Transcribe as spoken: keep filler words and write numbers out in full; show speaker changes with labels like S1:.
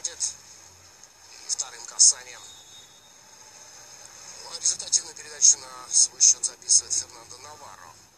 S1: проводит. И вторым касанием. Ну, а результативную передачу на свой счет записывает Фернандо Наварро.